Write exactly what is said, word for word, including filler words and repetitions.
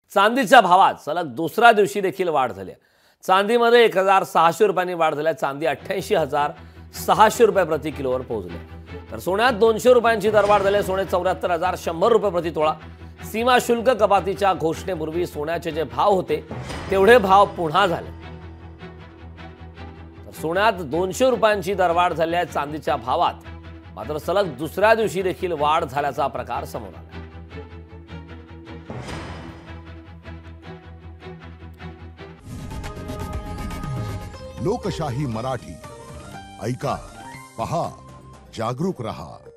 चांदीच्या भावात सलग दुसऱ्या दिवशी देखील वाढ झाली आहे। चांदीमध्ये एक हजार सहाशे रुपयांनी वाढ झाली आहे। चांदी अठ्ठ्याऐंशी हजार सहाशे रुपये प्रति किलोवर पोहोचले। तर सोन्यात दोनशे रुपयांची दरवाढ झाली। सोने चौऱ्याहत्तर हजार शंभर रुपये प्रति तोळा। सीमा शुल्क कपातीच्या घोषणेपूर्वी सोन्याचे जे भाव होते तेवढे भाव पुन्हा झाले। तर सोन्यात दोनशे रुपयांची दरवाढ झाली आहे। चांदीच्या भावात मात्र सलग दुसऱ्या दिवशी देखील वाढ झाल्याचा प्रकार समोर आला। लोकशाही मराठी ऐका, पहा, जागरूक रहा।